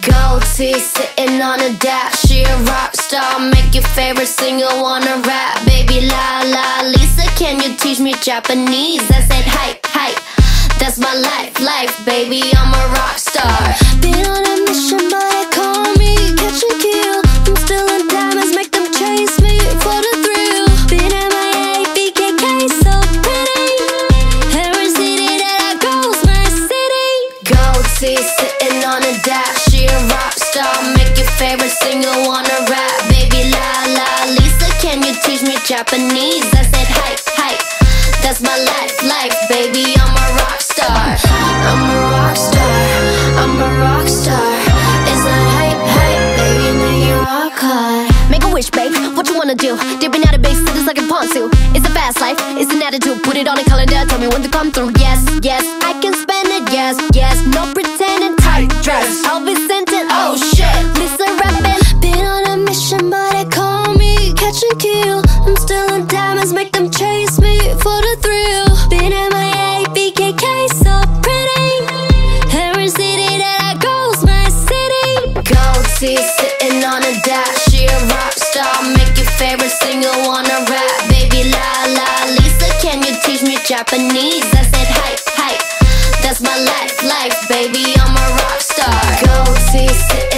Gold teeth sitting on a dash. She a rock star, make your favorite singer wanna rap. Baby la la Lisa, can you teach me Japanese? I said hi, hi, that's my life, baby, I'm a rock star. Been on a mission but they call me catch and kill. I'm still in diamonds, make them chase me for the thrill. Been MIA, BKK, so pretty. Every city that I go's my city. Gold teeth sitting on a dash. She a rock star, make your favorite singer wanna rap. Baby la la Lisa, can you teach me Japanese? I said hi, hi, that's my life, baby, I'm a rock star. I'm a rock star, I'm a rock star. It's not hype, baby, make you rock hard. Make a wish, babe, what you wanna do? Dipping out of big cities like a ponzu. It's a fast life, it's an attitude. Put it on a calendar, tell me when to come through. Yes, yes, I can spend it, yes, yes. No pretending, tight dress, I'll be sent it, oh shit. Lisa rapping. Been on a mission but they call me catch and kill. I'm still in diamonds, make them chase me for the thrill. Been MIA, BKK, so pretty. Every city that I go's my city. Gold teeth sitting on a dash. She a rock star, make your favorite singer wanna rap. Baby la la Lisa, can you teach me Japanese? I said hi, hi, that's my life, baby, I'm a rock star. Gold teeth sitting